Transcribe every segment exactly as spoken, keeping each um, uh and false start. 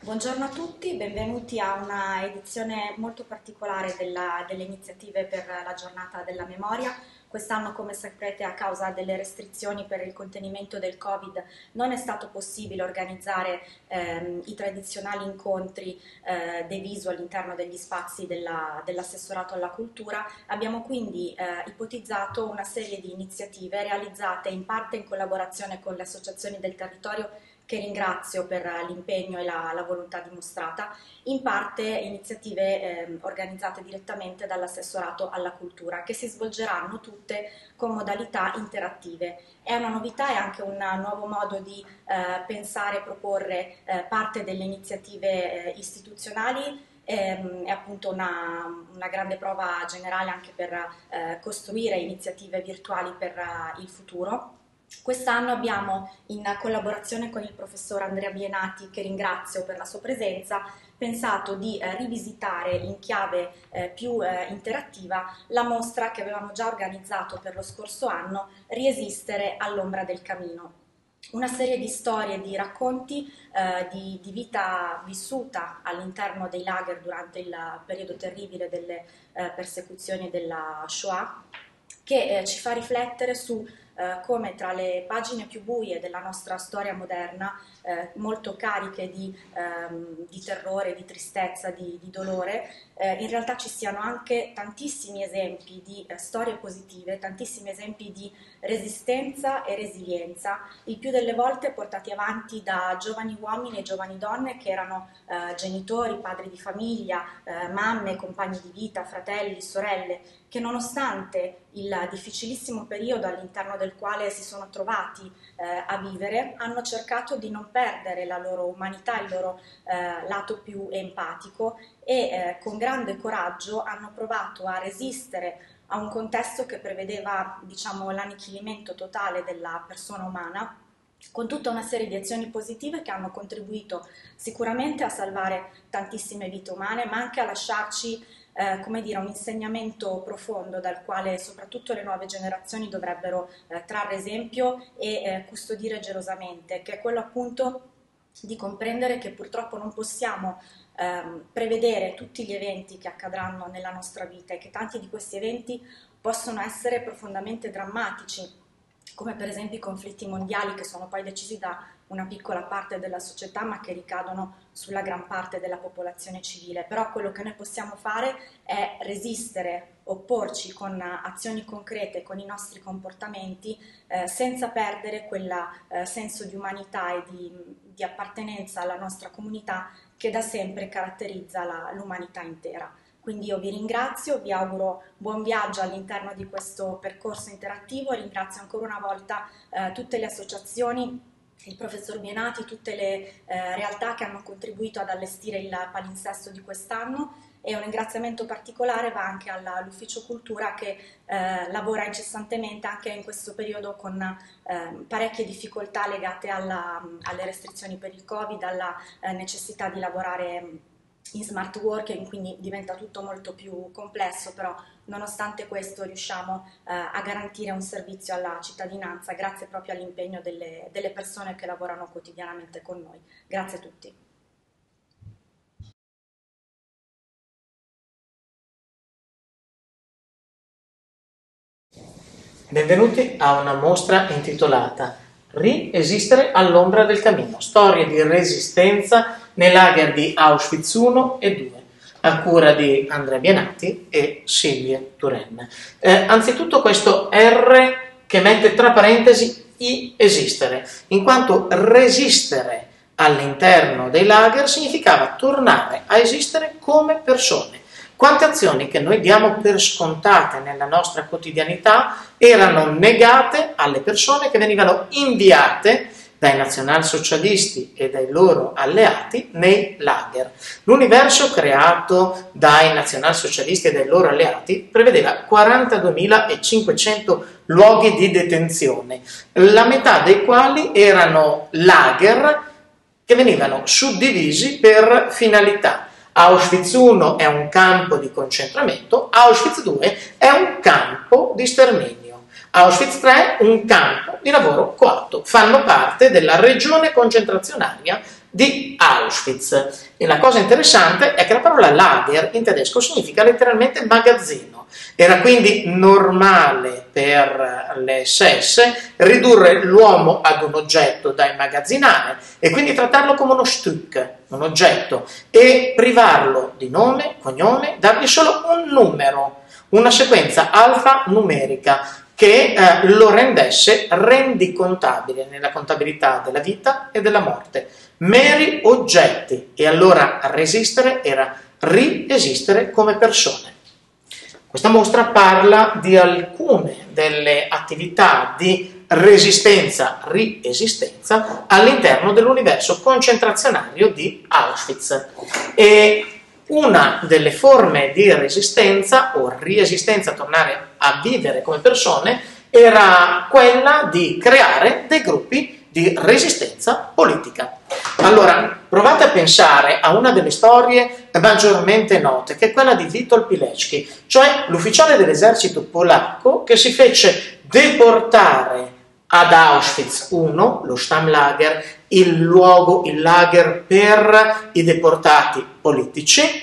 Buongiorno a tutti, benvenuti a una edizione molto particolare della, delle iniziative per la giornata della memoria. Quest'anno, come saprete, a causa delle restrizioni per il contenimento del Covid non è stato possibile organizzare ehm, i tradizionali incontri eh, dei viso all'interno degli spazi della, dell'assessorato alla cultura. Abbiamo quindi eh, ipotizzato una serie di iniziative realizzate in parte in collaborazione con le associazioni del territorio, che ringrazio per l'impegno e la, la volontà dimostrata, in parte iniziative eh, organizzate direttamente dall'assessorato alla cultura, che si svolgeranno tutte con modalità interattive. È una novità e anche un nuovo modo di eh, pensare e proporre eh, parte delle iniziative eh, istituzionali. È appunto una, una grande prova generale anche per eh, costruire iniziative virtuali per uh, il futuro. Quest'anno abbiamo, in collaborazione con il professor Andrea Bienati, che ringrazio per la sua presenza, pensato di eh, rivisitare in chiave eh, più eh, interattiva la mostra che avevamo già organizzato per lo scorso anno, Riesistere all'ombra del camino. Una serie di storie e di racconti eh, di, di vita vissuta all'interno dei lager durante il periodo terribile delle eh, persecuzioni della Shoah, che eh, ci fa riflettere su eh, come tra le pagine più buie della nostra storia moderna, eh, molto cariche di, ehm, di terrore, di tristezza, di, di dolore, eh, in realtà ci siano anche tantissimi esempi di eh, storie positive, tantissimi esempi di resistenza e resilienza, il più delle volte portati avanti da giovani uomini e giovani donne che erano eh, genitori, padri di famiglia, eh, mamme, compagni di vita, fratelli, sorelle, che nonostante il difficilissimo periodo all'interno del quale si sono trovati eh, a vivere, hanno cercato di non perdere la loro umanità, il loro eh, lato più empatico e eh, con grande coraggio hanno provato a resistere a un contesto che prevedeva, diciamo, l'annichilimento totale della persona umana, con tutta una serie di azioni positive che hanno contribuito sicuramente a salvare tantissime vite umane, ma anche a lasciarci Eh, come dire, un insegnamento profondo dal quale soprattutto le nuove generazioni dovrebbero eh, trarre esempio e eh, custodire gelosamente, che è quello appunto di comprendere che purtroppo non possiamo ehm, prevedere tutti gli eventi che accadranno nella nostra vita e che tanti di questi eventi possono essere profondamente drammatici, come per esempio i conflitti mondiali, che sono poi decisi da una piccola parte della società ma che ricadono sulla gran parte della popolazione civile. Però quello che noi possiamo fare è resistere, opporci con azioni concrete, con i nostri comportamenti, eh, senza perdere quel eh, senso di umanità e di, di appartenenza alla nostra comunità che da sempre caratterizza l'umanità intera. Quindi io vi ringrazio, vi auguro buon viaggio all'interno di questo percorso interattivo, ringrazio ancora una volta eh, tutte le associazioni, il professor Bienati, tutte le eh, realtà che hanno contribuito ad allestire il palinsesto di quest'anno, e un ringraziamento particolare va anche all'Ufficio Cultura che eh, lavora incessantemente anche in questo periodo con eh, parecchie difficoltà legate alla, alle restrizioni per il Covid, alla eh, necessità di lavorare in smart working, quindi diventa tutto molto più complesso, però nonostante questo riusciamo eh, a garantire un servizio alla cittadinanza grazie proprio all'impegno delle, delle persone che lavorano quotidianamente con noi. Grazie a tutti. Benvenuti a una mostra intitolata Riesistere all'ombra del camino, storie di resistenza nei lager di Auschwitz uno e due, a cura di Andrea Bienati e Silvia Turen. Eh, anzitutto questo R che mette tra parentesi I esistere, in quanto resistere all'interno dei lager significava tornare a esistere come persone. Quante azioni che noi diamo per scontate nella nostra quotidianità erano negate alle persone che venivano inviate dai nazionalsocialisti e dai loro alleati nei lager. L'universo creato dai nazionalsocialisti e dai loro alleati prevedeva quarantaduemilacinquecento luoghi di detenzione, la metà dei quali erano lager che venivano suddivisi per finalità. Auschwitz uno è un campo di concentramento, Auschwitz due è un campo di sterminio, Auschwitz tre un campo di lavoro coatto. Fanno parte della regione concentrazionaria di Auschwitz. E la cosa interessante è che la parola Lager in tedesco significa letteralmente magazzino. Era quindi normale per le esse esse ridurre l'uomo ad un oggetto da immagazzinare e quindi trattarlo come uno Stück, un oggetto, e privarlo di nome, cognome, dargli solo un numero, una sequenza alfanumerica che eh, lo rendesse rendicontabile nella contabilità della vita e della morte. Meri oggetti, e allora resistere era riesistere come persone. Questa mostra parla di alcune delle attività di resistenza, riesistenza all'interno dell'universo concentrazionario di Auschwitz. E una delle forme di resistenza o riesistenza, tornare a vivere come persone, era quella di creare dei gruppi di resistenza politica. Allora, provate a pensare a una delle storie maggiormente note, che è quella di Witold Pilecki, cioè l'ufficiale dell'esercito polacco che si fece deportare ad Auschwitz uno, lo Stammlager, il luogo, il lager per i deportati politici,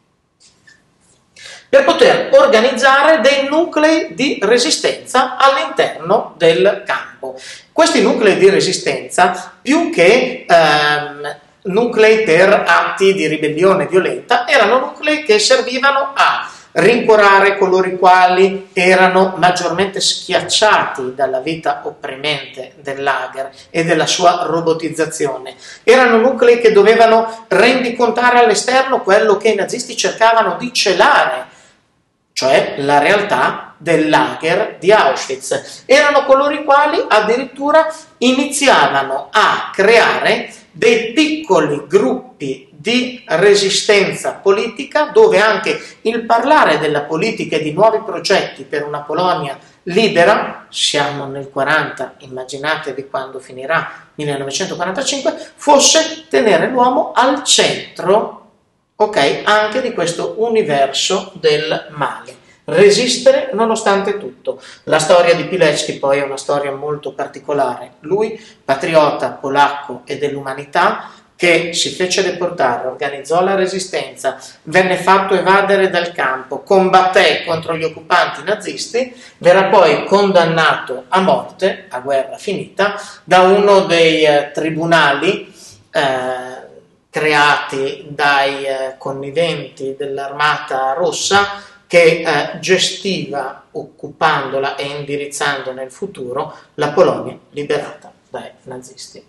per poter organizzare dei nuclei di resistenza all'interno del campo. Questi nuclei di resistenza, più che ehm, nuclei per atti di ribellione violenta, erano nuclei che servivano a rincuorare coloro i quali erano maggiormente schiacciati dalla vita opprimente del lager e della sua robotizzazione. Erano nuclei che dovevano rendicontare all'esterno quello che i nazisti cercavano di celare, cioè la realtà del lager di Auschwitz. Erano coloro i quali addirittura iniziavano a creare dei piccoli gruppi di resistenza politica, dove anche il parlare della politica e di nuovi progetti per una Polonia libera, siamo nel quaranta, immaginatevi quando finirà millenovecentoquarantacinque, fosse tenere l'uomo al centro, ok, anche di questo universo del male. Resistere nonostante tutto. La storia di Pilecki poi è una storia molto particolare. Lui, patriota polacco e dell'umanità, che si fece deportare, organizzò la resistenza, venne fatto evadere dal campo, combatté contro gli occupanti nazisti, verrà poi condannato a morte, a guerra finita, da uno dei eh, tribunali eh, creati dai eh, conniventi dell'Armata Rossa, che eh, gestiva, occupandola e indirizzando nel futuro, la Polonia liberata dai nazisti.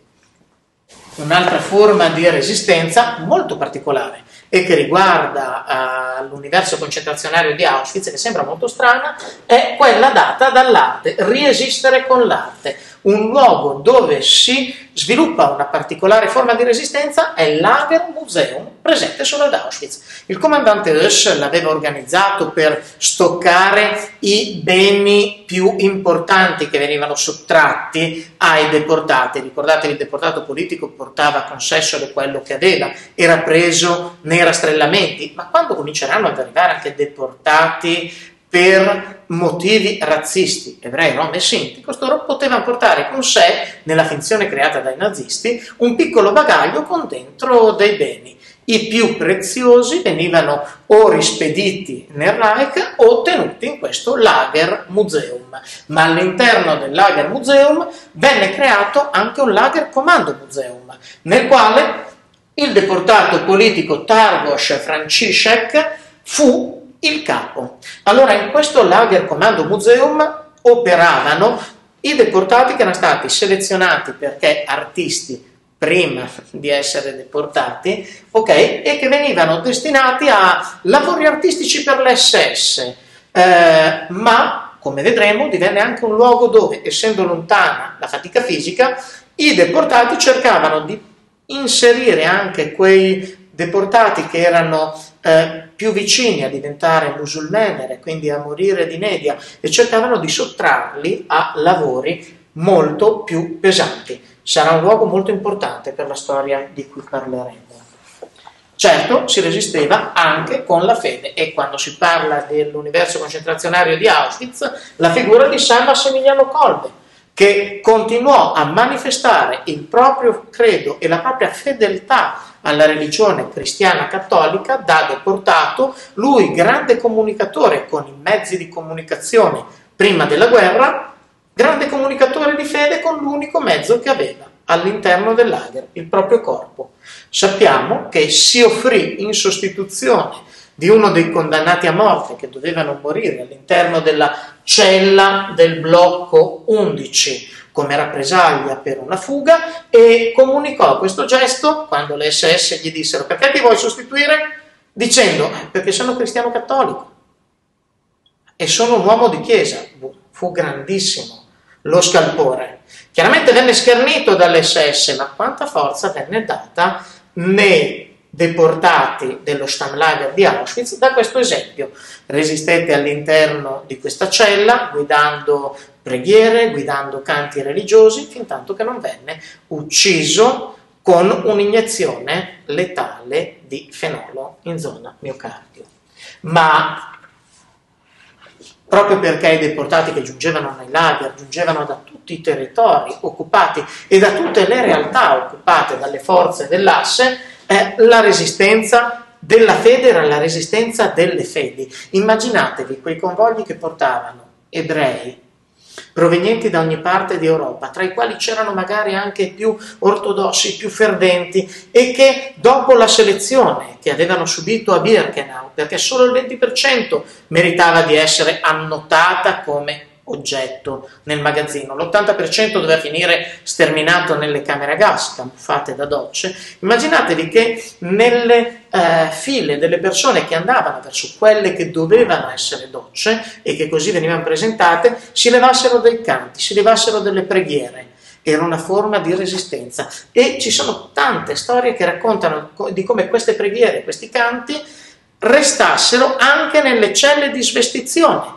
Un'altra forma di resistenza molto particolare e che riguarda uh, l'universo concentrazionario di Auschwitz, che sembra molto strana, è quella data dall'arte, riesistere con l'arte. Un luogo dove si sviluppa una particolare forma di resistenza è il Lager Museum, presente solo ad Auschwitz. Il comandante Höss l'aveva organizzato per stoccare i beni più importanti che venivano sottratti ai deportati. Ricordatevi, il deportato politico portava con sé solo quello che aveva, era preso nei rastrellamenti, ma quando cominceranno ad arrivare anche deportati per motivi razzisti, ebrei, rom e sinti, costoro potevano portare con sé, nella finzione creata dai nazisti, un piccolo bagaglio con dentro dei beni. I più preziosi venivano o rispediti nel Reich o tenuti in questo Lager Museum, ma all'interno del Lager Museum venne creato anche un Lager Commando Museum, nel quale il deportato politico Targosz Franciszek fu il capo. Allora, in questo Lager Commando Museum operavano i deportati che erano stati selezionati perché artisti prima di essere deportati, ok, e che venivano destinati a lavori artistici per le esse esse, eh, ma, come vedremo, divenne anche un luogo dove, essendo lontana la fatica fisica, i deportati cercavano di inserire anche quei deportati che erano eh, più vicini a diventare musulmane, quindi a morire di inedia, e cercavano di sottrarli a lavori molto più pesanti. Sarà un luogo molto importante per la storia di cui parleremo. Certo, si resisteva anche con la fede, e quando si parla dell'universo concentrazionario di Auschwitz, la figura di San Massimiliano Kolbe, che continuò a manifestare il proprio credo e la propria fedeltà alla religione cristiana cattolica da deportato, lui grande comunicatore con i mezzi di comunicazione prima della guerra, grande comunicatore di fede con l'unico mezzo che aveva all'interno del lager, il proprio corpo. Sappiamo che si offrì in sostituzione di uno dei condannati a morte che dovevano morire all'interno della cella del blocco undici come rappresaglia per una fuga, e comunicò questo gesto quando le esse esse gli dissero: perché ti vuoi sostituire? Dicendo: eh, perché sono cristiano cattolico e sono un uomo di chiesa. Fu grandissimo lo scalpore. Chiaramente venne schernito dalle esse esse, ma quanta forza venne data nei deportati dello Stammlager di Auschwitz da questo esempio. Resistette all'interno di questa cella guidando preghiere, guidando canti religiosi, fin tanto che non venne ucciso con un'iniezione letale di fenolo in zona miocardio. Ma proprio perché i deportati che giungevano nei lager giungevano da tutti i territori occupati e da tutte le realtà occupate dalle forze dell'asse, eh, la resistenza della fede era la resistenza delle fedi. Immaginatevi quei convogli che portavano ebrei provenienti da ogni parte di Europa, tra i quali c'erano magari anche più ortodossi, più ferdenti, e che dopo la selezione che avevano subito a Birkenau, perché solo il venti per cento meritava di essere annotata come oggetto nel magazzino, l'ottanta per cento doveva finire sterminato nelle camere a gas, camuffate da docce. Immaginatevi che nelle eh, file delle persone che andavano verso quelle che dovevano essere docce e che così venivano presentate, si levassero dei canti, si levassero delle preghiere. Era una forma di resistenza, e ci sono tante storie che raccontano di come queste preghiere, questi canti restassero anche nelle celle di svestizione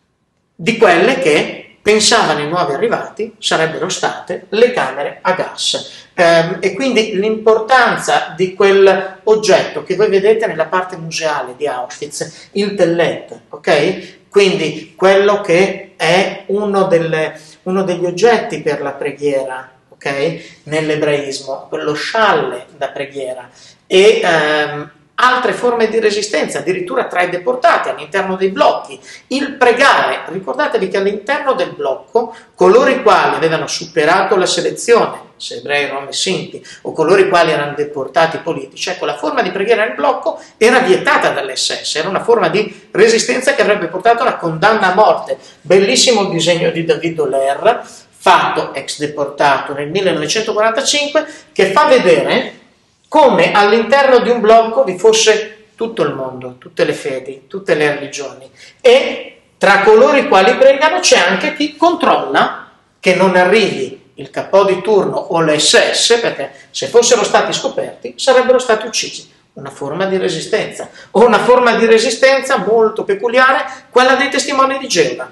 di quelle che pensavano i nuovi arrivati sarebbero state le camere a gas. Ehm, e quindi l'importanza di quel oggetto che voi vedete nella parte museale di Auschwitz, il tellet, ok? Quindi quello che è uno, delle, uno degli oggetti per la preghiera, ok? Nell'ebraismo, quello scialle da preghiera, e ehm, altre forme di resistenza, addirittura tra i deportati all'interno dei blocchi, il pregare. Ricordatevi che all'interno del blocco coloro i quali avevano superato la selezione, se ebrei, rom e sinti, o coloro i quali erano deportati politici, ecco, la forma di preghiera nel blocco era vietata dalle esse esse, era una forma di resistenza che avrebbe portato a una condanna a morte. Bellissimo il disegno di David Doler, fatto ex deportato nel millenovecentoquarantacinque, che fa vedere come all'interno di un blocco vi fosse tutto il mondo, tutte le fedi, tutte le religioni, e tra coloro i quali pregano c'è anche chi controlla che non arrivi il capò di turno o le esse esse, perché se fossero stati scoperti sarebbero stati uccisi. Una forma di resistenza, o una forma di resistenza molto peculiare, quella dei testimoni di Geova.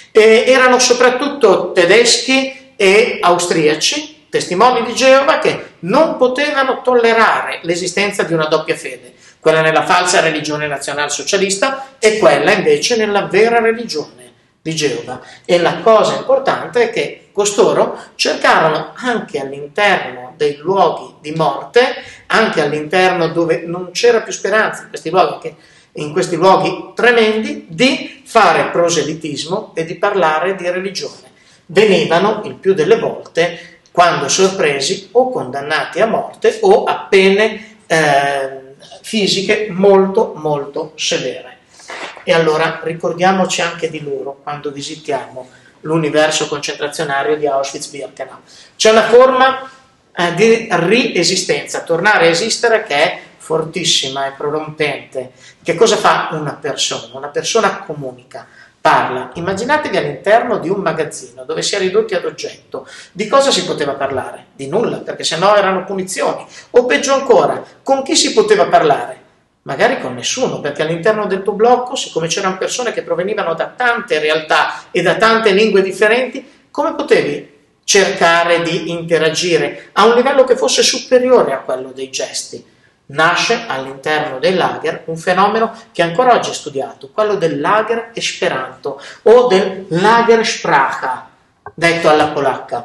E erano soprattutto tedeschi e austriaci, testimoni di Geova, che non potevano tollerare l'esistenza di una doppia fede, quella nella falsa religione nazionalsocialista e quella invece nella vera religione di Geova. E la cosa importante è che costoro cercarono anche all'interno dei luoghi di morte, anche all'interno dove non c'era più speranza, in questi luoghi, che, in questi luoghi tremendi, di fare proselitismo e di parlare di religione. Venivano il più delle volte, quando sorpresi, o condannati a morte o a pene eh, fisiche molto molto severe. E allora ricordiamoci anche di loro quando visitiamo l'universo concentrazionario di Auschwitz-Birkenau. C'è una forma eh, di riesistenza, tornare a esistere, che è fortissima e prorompente. Che cosa fa una persona? Una persona comunica, parla. Immaginatevi all'interno di un magazzino dove si è ridotti ad oggetto. Di cosa si poteva parlare? Di nulla, perché sennò erano punizioni. O peggio ancora, con chi si poteva parlare? Magari con nessuno, perché all'interno del tuo blocco, siccome c'erano persone che provenivano da tante realtà e da tante lingue differenti, come potevi cercare di interagire a un livello che fosse superiore a quello dei gesti? Nasce all'interno dei lager un fenomeno che ancora oggi è studiato, quello del lager esperanto o del lagersprache, detto alla polacca,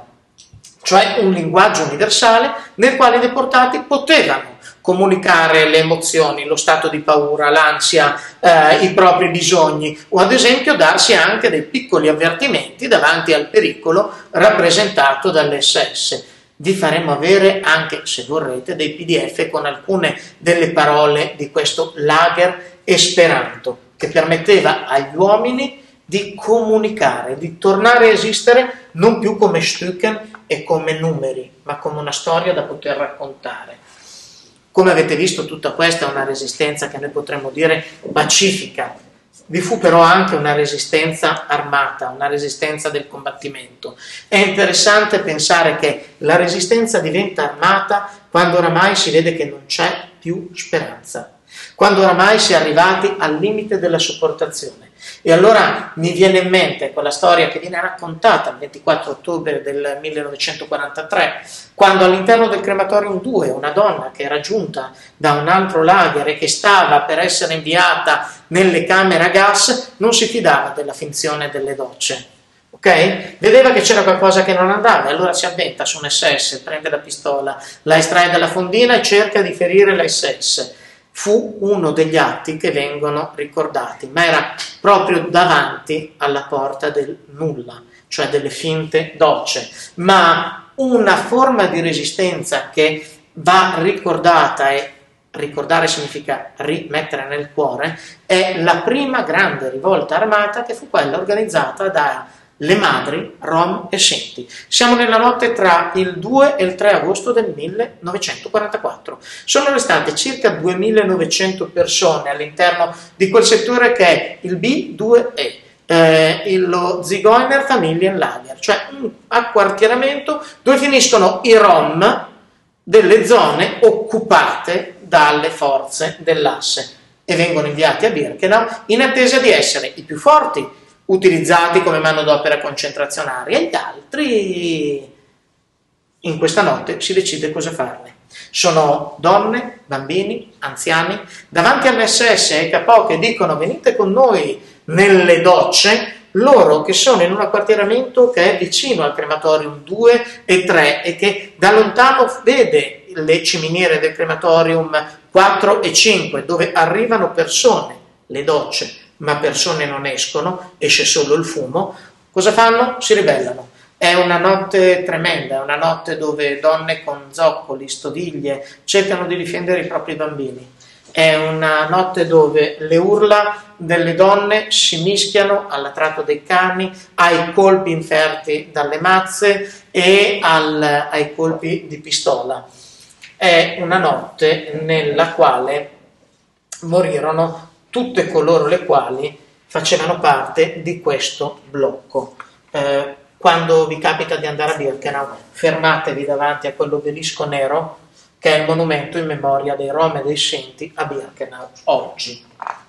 cioè un linguaggio universale nel quale i deportati potevano comunicare le emozioni, lo stato di paura, l'ansia, eh, i propri bisogni, o ad esempio darsi anche dei piccoli avvertimenti davanti al pericolo rappresentato dall'esse esse. Vi faremo avere anche, se vorrete, dei pi di effe con alcune delle parole di questo lager esperanto, che permetteva agli uomini di comunicare, di tornare a esistere non più come Stücken e come numeri, ma come una storia da poter raccontare. Come avete visto, tutta questa è una resistenza che noi potremmo dire pacifica. Vi fu però anche una resistenza armata, una resistenza del combattimento. È interessante pensare che la resistenza diventa armata quando oramai si vede che non c'è più speranza, quando oramai si è arrivati al limite della sopportazione. E allora mi viene in mente quella storia che viene raccontata il ventiquattro ottobre del millenovecentoquarantatré, quando all'interno del crematorium due una donna che era giunta da un altro lager e che stava per essere inviata nelle camere a gas non si fidava della finzione delle docce. Okay? Vedeva che c'era qualcosa che non andava e allora si avventa su un esse esse, prende la pistola, la estrae dalla fondina e cerca di ferire la esse esse. Fu uno degli atti che vengono ricordati, ma era proprio davanti alla porta del nulla, cioè delle finte docce. Ma una forma di resistenza che va ricordata, e ricordare significa rimettere nel cuore, è la prima grande rivolta armata, che fu quella organizzata da le madri rom e sinti. Siamo nella notte tra il due e il tre agosto del millenovecentoquarantaquattro. Sono restate circa duemilanovecento persone all'interno di quel settore che è il bi due e, eh, lo Zigeunerfamilienlager, cioè un acquartieramento dove finiscono i rom delle zone occupate dalle forze dell'asse e vengono inviati a Birkenau in attesa di essere i più forti utilizzati come manodopera concentrazionaria, e gli altri in questa notte si decide cosa farne. Sono donne, bambini, anziani, davanti all'esse esse e ai capò che dicono venite con noi nelle docce, loro che sono in un acquartieramento che è vicino al crematorium due e tre e che da lontano vede le ciminiere del crematorium quattro e cinque, dove arrivano persone, le docce, ma persone non escono, esce solo il fumo. Cosa fanno? Si ribellano. È una notte tremenda, è una notte dove donne con zoccoli, stoviglie cercano di difendere i propri bambini. È una notte dove le urla delle donne si mischiano all'attratto dei cani, ai colpi inferti dalle mazze e al, ai colpi di pistola. È una notte nella quale morirono tutte coloro le quali facevano parte di questo blocco. Eh, quando vi capita di andare a Birkenau, fermatevi davanti a quell'obelisco nero che è il monumento in memoria dei rom e dei sinti a Birkenau oggi.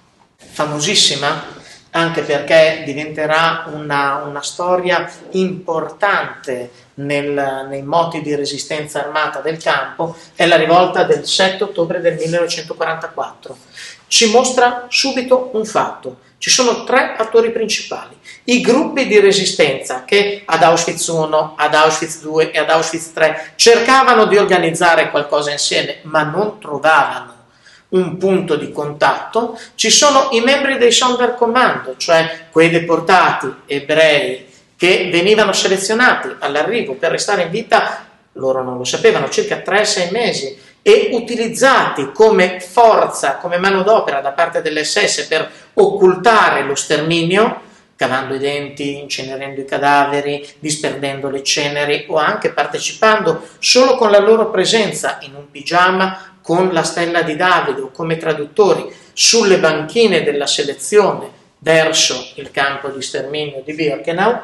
Famosissima anche perché diventerà una, una storia importante nel, nei moti di resistenza armata del campo, è la rivolta del sette ottobre del millenovecentoquarantaquattro. Ci mostra subito un fatto: ci sono tre attori principali, i gruppi di resistenza che ad Auschwitz uno, ad Auschwitz due e ad Auschwitz tre cercavano di organizzare qualcosa insieme ma non trovavano un punto di contatto. Ci sono i membri dei Sonderkommando, cioè quei deportati ebrei che venivano selezionati all'arrivo per restare in vita, loro non lo sapevano, circa tre sei mesi, e utilizzati come forza, come manodopera da parte dell'esse esse per occultare lo sterminio, cavando i denti, incenerendo i cadaveri, disperdendo le ceneri o anche partecipando solo con la loro presenza in un pigiama con la stella di Davide o come traduttori sulle banchine della selezione verso il campo di sterminio di Birkenau.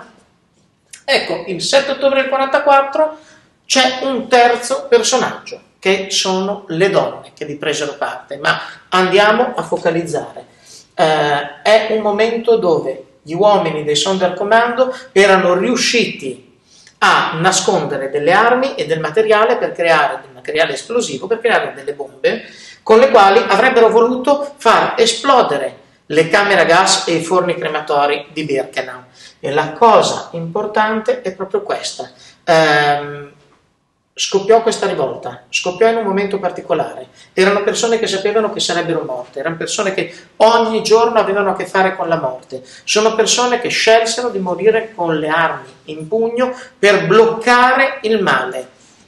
Ecco, il sette ottobre del quarantaquattro c'è un terzo personaggio, che sono le donne che vi presero parte, ma andiamo a focalizzare. Eh, è un momento dove gli uomini dei Sonderkommando erano riusciti a nascondere delle armi e del materiale per creare del materiale esplosivo, per creare delle bombe con le quali avrebbero voluto far esplodere le camere a gas e i forni crematori di Birkenau. E la cosa importante è proprio questa. Ehm, scoppiò questa rivolta, scoppiò in un momento particolare. Erano persone che sapevano che sarebbero morte, erano persone che ogni giorno avevano a che fare con la morte. Sono persone che scelsero di morire con le armi in pugno per bloccare il male.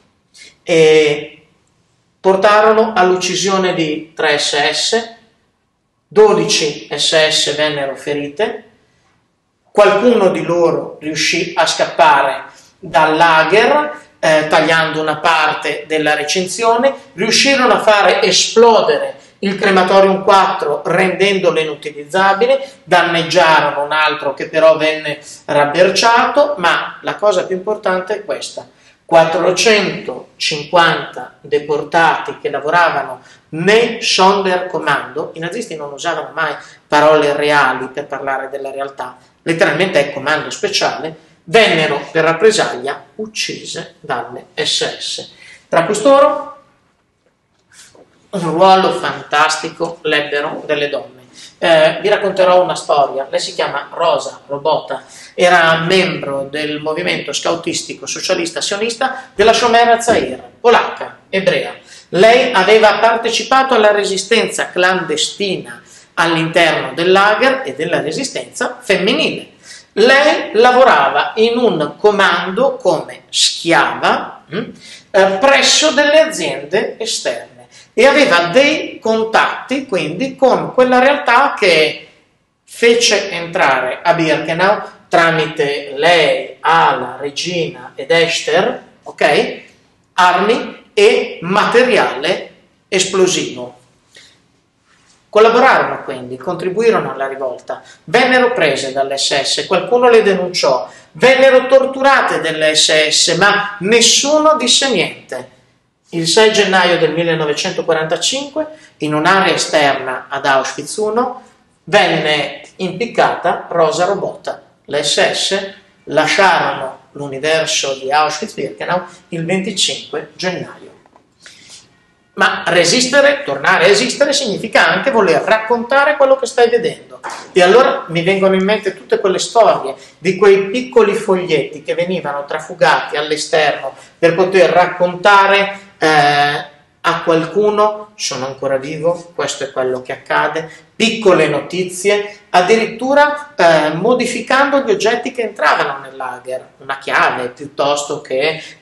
E portarono all'uccisione di tre esse esse, dodici esse esse vennero ferite, qualcuno di loro riuscì a scappare dal lager eh, tagliando una parte della recinzione, riuscirono a fare esplodere il crematorium quattro rendendolo inutilizzabile, danneggiarono un altro che però venne rabberciato, ma la cosa più importante è questa: quattrocentocinquanta deportati che lavoravano nei Sonderkommando, i nazisti non usavano mai parole reali per parlare della realtà, letteralmente è comando speciale, vennero per rappresaglia uccise dalle esse esse. Tra costoro un ruolo fantastico l'ebbero delle donne. Eh, vi racconterò una storia. Lei si chiama Rosa Robota, era membro del movimento scoutistico socialista sionista della Shomer HaTzair, polacca, ebrea. Lei aveva partecipato alla resistenza clandestina all'interno del lager e della resistenza femminile. Lei lavorava in un comando come schiava hm, eh, presso delle aziende esterne e aveva dei contatti quindi con quella realtà che fece entrare a Birkenau tramite lei, Ala, Regina ed Esther, ok? Armi e materiale esplosivo. Collaborarono quindi, contribuirono alla rivolta, vennero prese dalle esse esse, qualcuno le denunciò, vennero torturate dalle esse esse, ma nessuno disse niente. Il sei gennaio del millenovecentoquarantacinque, in un'area esterna ad Auschwitz uno, venne impiccata Rosa Robota. Le esse esse lasciarono l'universo di Auschwitz-Birkenau il venticinque gennaio. Ma resistere, tornare a esistere, significa anche voler raccontare quello che stai vedendo. E allora mi vengono in mente tutte quelle storie di quei piccoli foglietti che venivano trafugati all'esterno per poter raccontare eh, a qualcuno: sono ancora vivo, questo è quello che accade, piccole notizie, addirittura eh, modificando gli oggetti che entravano nel lager, una chiave piuttosto che eh,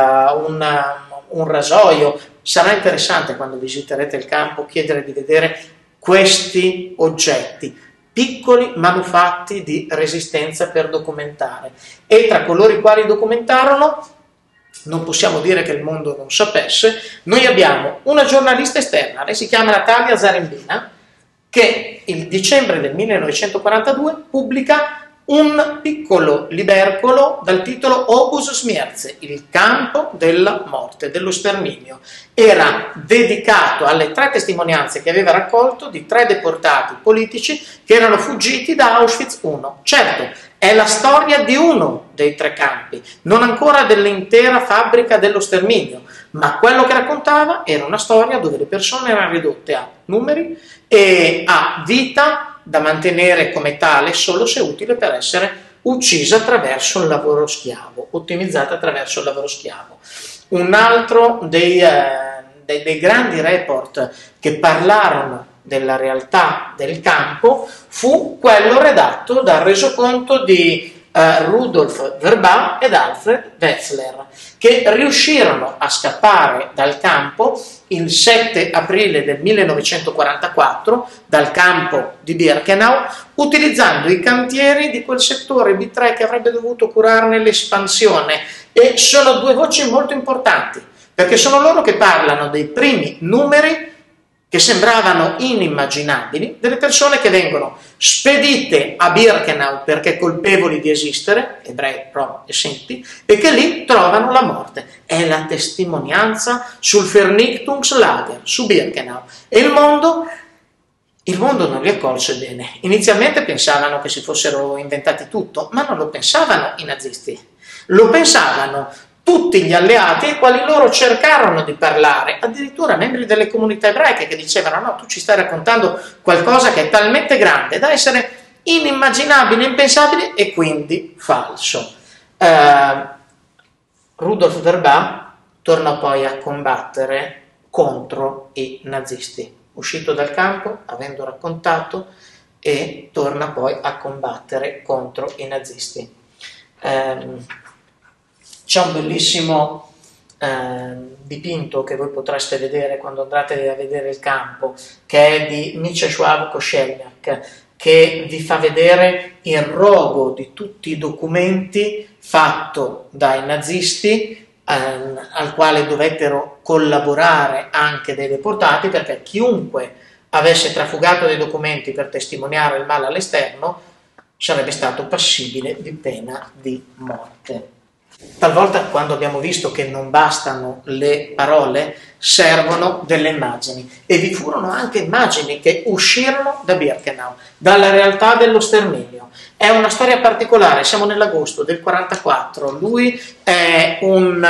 un, un rasoio. Sarà interessante quando visiterete il campo chiedere di vedere questi oggetti, piccoli manufatti di resistenza per documentare. E tra coloro i quali documentarono, non possiamo dire che il mondo non sapesse, noi abbiamo una giornalista esterna, lei si chiama Natalia Zarembina, che il dicembre del millenovecentoquarantadue pubblica un piccolo libercolo dal titolo Obus Smierze, il campo della morte, dello sterminio. Era dedicato alle tre testimonianze che aveva raccolto di tre deportati politici che erano fuggiti da Auschwitz uno. Certo, è la storia di uno dei tre campi, non ancora dell'intera fabbrica dello sterminio, ma quello che raccontava era una storia dove le persone erano ridotte a numeri e a vita da mantenere come tale solo se utile per essere uccisa attraverso il lavoro schiavo, ottimizzata attraverso il lavoro schiavo. Un altro dei, eh, dei, dei grandi report che parlarono della realtà del campo fu quello redatto dal resoconto di eh, Rudolf Verba ed Alfred Wetzler, che riuscirono a scappare dal campo il sette aprile del millenovecentoquarantaquattro dal campo di Birkenau, utilizzando i cantieri di quel settore B tre che avrebbe dovuto curarne l'espansione. E sono due voci molto importanti, perché sono loro che parlano dei primi numeri che sembravano inimmaginabili, delle persone che vengono spedite a Birkenau perché colpevoli di esistere, ebrei, rom e sinti, e che lì trovano la morte. È la testimonianza sul Vernichtungslager, su Birkenau. E il mondo, il mondo non li accolse bene. Inizialmente pensavano che si fossero inventati tutto, ma non lo pensavano i nazisti. Lo pensavano tutti gli alleati ai quali loro cercarono di parlare, addirittura membri delle comunità ebraiche che dicevano no, tu ci stai raccontando qualcosa che è talmente grande da essere inimmaginabile, impensabile e quindi falso. Uh, Rudolf Verba tornò poi a combattere contro i nazisti, uscito dal campo, avendo raccontato, e torna poi a combattere contro i nazisti. Um, c'è un bellissimo uh, dipinto che voi potreste vedere quando andrete a vedere il campo, che è di Mieczysław Kościelniak, che vi fa vedere il rogo di tutti i documenti fatto dai nazisti, ehm, al quale dovettero collaborare anche dei deportati, perché chiunque avesse trafugato dei documenti per testimoniare il male all'esterno sarebbe stato passibile di pena di morte. Talvolta, quando abbiamo visto che non bastano le parole, servono delle immagini, e vi furono anche immagini che uscirono da Birkenau, dalla realtà dello sterminio. È una storia particolare, siamo nell'agosto del quarantaquattro, lui è un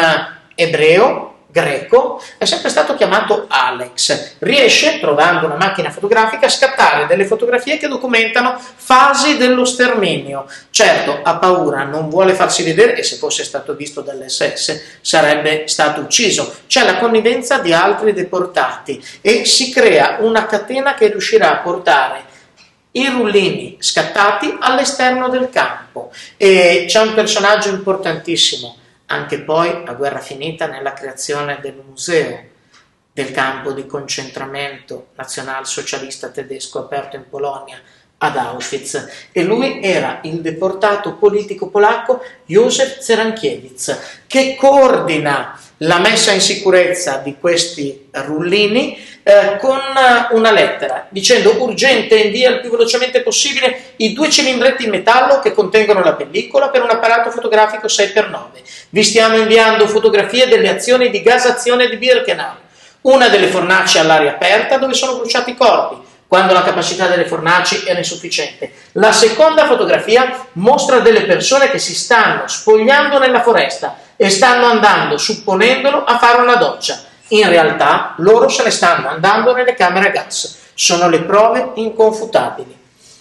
ebreo greco, è sempre stato chiamato Alex, riesce, trovando una macchina fotografica, a scattare delle fotografie che documentano fasi dello sterminio. Certo, ha paura, non vuole farsi vedere, e se fosse stato visto dall'esse esse sarebbe stato ucciso. C'è la connivenza di altri deportati e si crea una catena che riuscirà a portare i rullini scattati all'esterno del campo. E c'è un personaggio importantissimo, anche poi a guerra finita, nella creazione del museo del campo di concentramento nazionalsocialista tedesco aperto in Polonia, ad Auschwitz, e lui era il deportato politico polacco Józef Cerankiewicz, che coordina la messa in sicurezza di questi rullini eh, con una lettera dicendo: urgente, invia il più velocemente possibile i due cilindretti in metallo che contengono la pellicola per un apparato fotografico sei per nove. Vi stiamo inviando fotografie delle azioni di gasazione di Birkenau, una delle fornaci all'aria aperta dove sono bruciati i corpi, quando la capacità delle fornaci era insufficiente. La seconda fotografia mostra delle persone che si stanno spogliando nella foresta e stanno andando, supponendolo, a fare una doccia. In realtà loro se ne stanno andando nelle camere a gas. Sono le prove inconfutabili.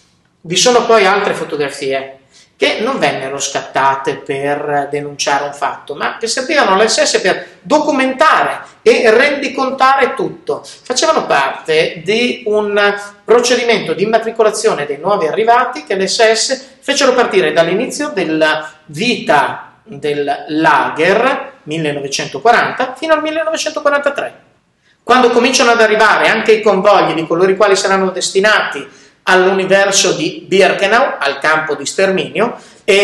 Vi sono poi altre fotografie che non vennero scattate per denunciare un fatto, ma che servivano all'esse esse per documentare e rendicontare tutto. Facevano parte di un procedimento di immatricolazione dei nuovi arrivati che l'esse esse fecero partire dall'inizio della vita del lager millenovecentoquaranta fino al millenovecentoquarantatré. Quando cominciano ad arrivare anche i convogli di coloro i quali saranno destinati all'universo di Birkenau, al campo di sterminio,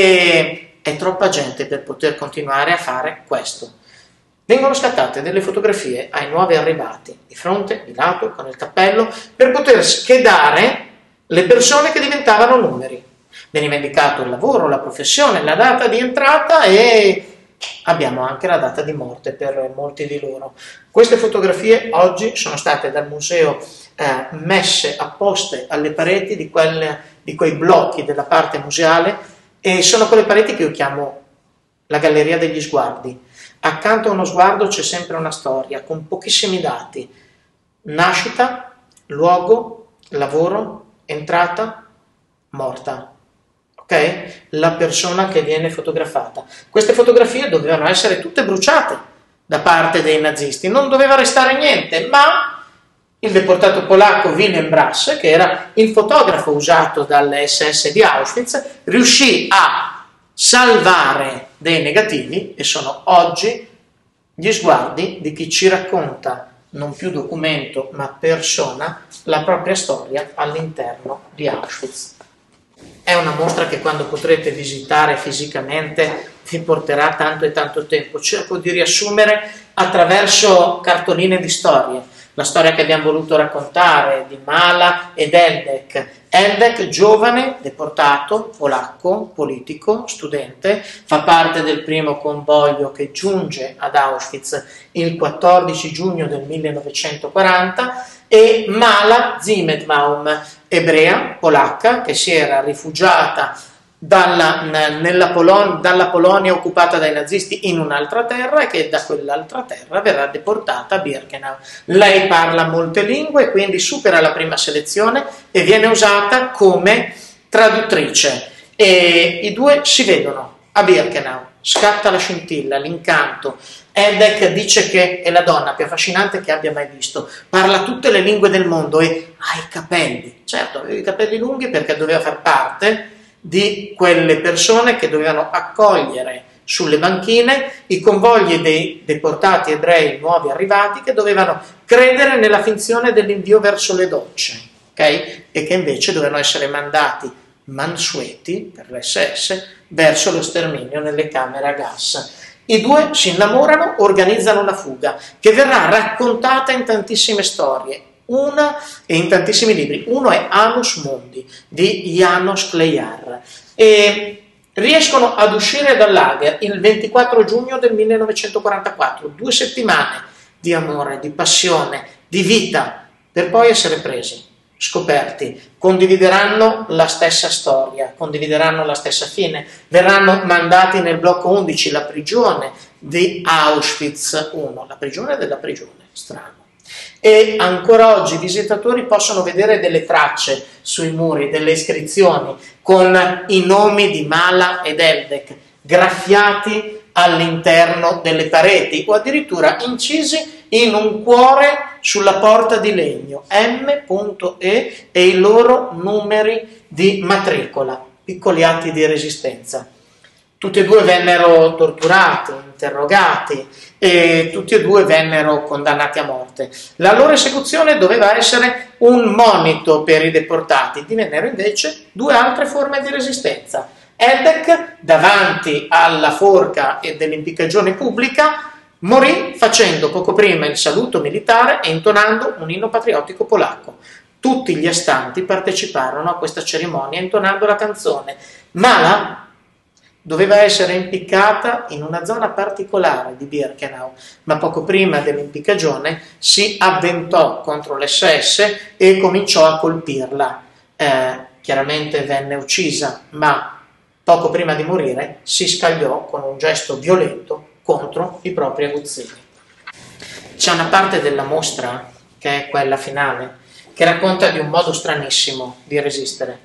e è troppa gente per poter continuare a fare questo. Vengono scattate delle fotografie ai nuovi arrivati, di fronte, di lato, con il cappello, per poter schedare le persone che diventavano numeri. Veniva indicato il lavoro, la professione, la data di entrata, e abbiamo anche la data di morte per molti di loro. Queste fotografie oggi sono state dal museo eh, messe apposte alle pareti di, quelle, di quei blocchi della parte museale, e sono quelle pareti che io chiamo la galleria degli sguardi. Accanto a uno sguardo c'è sempre una storia con pochissimi dati: nascita, luogo, lavoro, entrata, morta. Okay? La persona che viene fotografata. Queste fotografie dovevano essere tutte bruciate da parte dei nazisti, non doveva restare niente, ma il deportato polacco Wilhelm Brass, che era il fotografo usato dall'esse esse di Auschwitz, riuscì a salvare dei negativi, e sono oggi gli sguardi di chi ci racconta, non più documento ma persona, la propria storia all'interno di Auschwitz. È una mostra che quando potrete visitare fisicamente vi porterà tanto e tanto tempo. Cerco di riassumere attraverso cartoline di storie la storia che abbiamo voluto raccontare di Mala ed Eldek. Eldek, giovane, deportato, polacco, politico, studente, fa parte del primo convoglio che giunge ad Auschwitz il quattordici giugno del millenovecentoquaranta, e Mala Zimmerbaum, ebrea, polacca, che si era rifugiata dalla, nella Polonia, dalla Polonia occupata dai nazisti in un'altra terra, e che da quell'altra terra verrà deportata a Birkenau. Lei parla molte lingue, quindi supera la prima selezione e viene usata come traduttrice. E i due si vedono a Birkenau, scatta la scintilla, l'incanto. Edek dice che è la donna più affascinante che abbia mai visto, parla tutte le lingue del mondo e ha i capelli, certo aveva i capelli lunghi perché doveva far parte di quelle persone che dovevano accogliere sulle banchine i convogli dei deportati ebrei nuovi arrivati, che dovevano credere nella finzione dell'invio verso le docce, ok? E che invece dovevano essere mandati mansueti per l'esse esse verso lo sterminio nelle camere a gas. I due si innamorano, organizzano una fuga che verrà raccontata in tantissime storie, una e in tantissimi libri. Uno è Annus Mundi di János Klejar, e riescono ad uscire dal lager il ventiquattro giugno del millenovecentoquarantaquattro, due settimane di amore, di passione, di vita, per poi essere presi, scoperti. Condivideranno la stessa storia, condivideranno la stessa fine, verranno mandati nel blocco undici, la prigione di Auschwitz uno, la prigione della prigione, strano. E ancora oggi i visitatori possono vedere delle tracce sui muri, delle iscrizioni con i nomi di Mala ed Eldek graffiati all'interno delle pareti, o addirittura incisi in un cuore sulla porta di legno, M E e i loro numeri di matricola, piccoli atti di resistenza. Tutti e due vennero torturati, interrogati, e tutti e due vennero condannati a morte. La loro esecuzione doveva essere un monito per i deportati, divennero invece due altre forme di resistenza. Edek, davanti alla forca e dell'impiccagione pubblica, morì facendo poco prima il saluto militare e intonando un inno patriottico polacco. Tutti gli astanti parteciparono a questa cerimonia intonando la canzone. Mala doveva essere impiccata in una zona particolare di Birkenau, ma poco prima dell'impiccagione si avventò contro l'esse esse e cominciò a colpirla. Eh, chiaramente venne uccisa, ma poco prima di morire si scagliò con un gesto violento contro i propri aguzzini. C'è una parte della mostra, che è quella finale, che racconta di un modo stranissimo di resistere.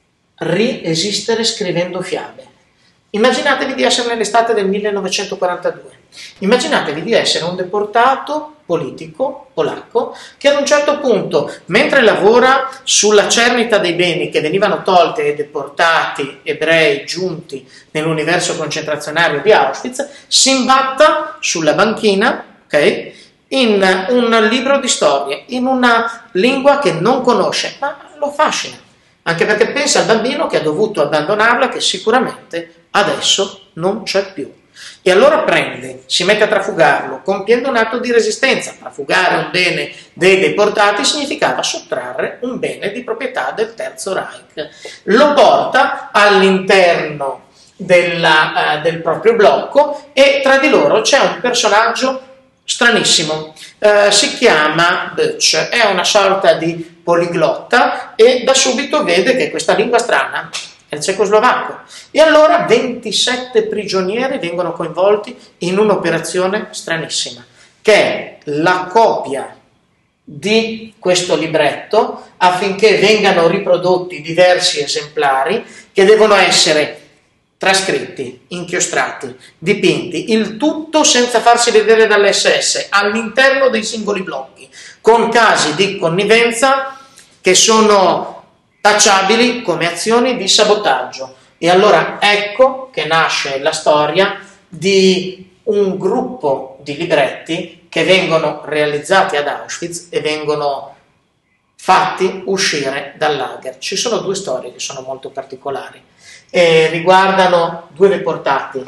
Riesistere scrivendo fiabe. Immaginatevi di essere nell'estate del millenovecentoquarantadue. Immaginatevi di essere un deportato politico polacco che ad un certo punto, mentre lavora sulla cernita dei beni che venivano tolti ai deportati ebrei giunti nell'universo concentrazionario di Auschwitz, si imbatta sulla banchina, ok, in un libro di storie, in una lingua che non conosce, ma lo affascina, anche perché pensa al bambino che ha dovuto abbandonarla, che sicuramente adesso non c'è più. E allora prende, si mette a trafugarlo, compiendo un atto di resistenza. Trafugare un bene dei deportati significava sottrarre un bene di proprietà del Terzo Reich. Lo porta all'interno della, uh, del proprio blocco, e tra di loro c'è un personaggio stranissimo. Uh, si chiama Butch, è una sorta di poliglotta e da subito vede che questa lingua strana è il cecoslovacco. E allora ventisette prigionieri vengono coinvolti in un'operazione stranissima, che è la copia di questo libretto affinché vengano riprodotti diversi esemplari che devono essere trascritti, inchiostrati, dipinti, il tutto senza farsi vedere dall'esse esse all'interno dei singoli blocchi, con casi di connivenza che sono tacciabili come azioni di sabotaggio. E allora ecco che nasce la storia di un gruppo di libretti che vengono realizzati ad Auschwitz e vengono fatti uscire dal lager. Ci sono due storie che sono molto particolari e riguardano due deportati.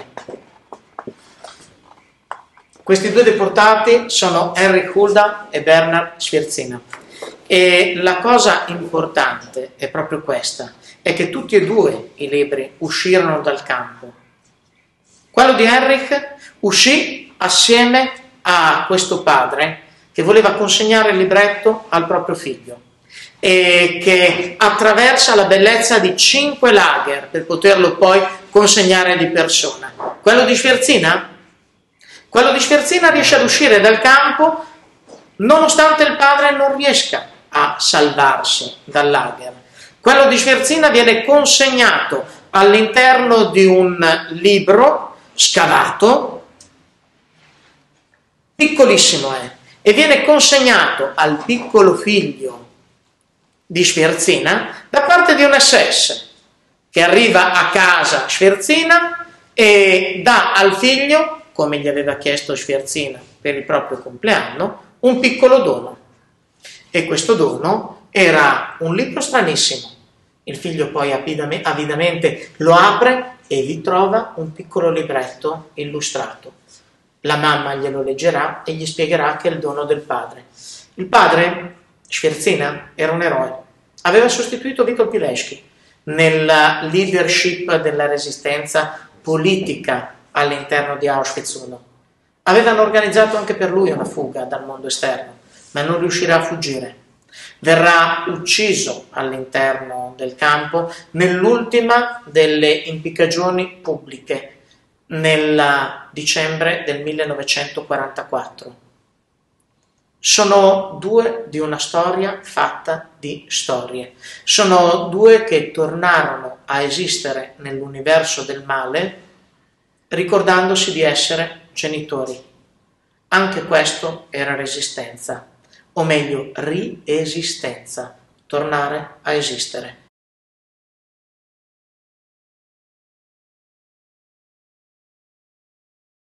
Questi due deportati sono Erich Hulda e Bernhard Svirzina. E la cosa importante è proprio questa, è che tutti e due i libri uscirono dal campo. Quello di Erich uscì assieme a questo padre che voleva consegnare il libretto al proprio figlio, e che attraversa la bellezza di cinque lager per poterlo poi consegnare di persona. Quello di Sferzina? Quello di Sferzina riesce ad uscire dal campo nonostante il padre non riesca a salvarsi dal lager. Quello di Sferzina viene consegnato all'interno di un libro scavato, piccolissimo è, e viene consegnato al piccolo figlio di Sferzina da parte di un esse esse che arriva a casa Sferzina e dà al figlio, come gli aveva chiesto Sferzina per il proprio compleanno, un piccolo dono. E questo dono era un libro stranissimo. Il figlio poi avidamente lo apre e vi trova un piccolo libretto illustrato. La mamma glielo leggerà e gli spiegherà che è il dono del padre. Il padre, Sferzina, era un eroe. Aveva sostituito Witold Pilecki nella leadership della resistenza politica all'interno di Auschwitz uno. Avevano organizzato anche per lui una fuga dal mondo esterno, ma non riuscirà a fuggire. Verrà ucciso all'interno del campo nell'ultima delle impiccagioni pubbliche, nel dicembre del millenovecentoquarantaquattro. Sono due di una storia fatta di storie. Sono due che tornarono a esistere nell'universo del male ricordandosi di essere genitori. Anche questo era resistenza, o meglio, riesistenza, tornare a esistere.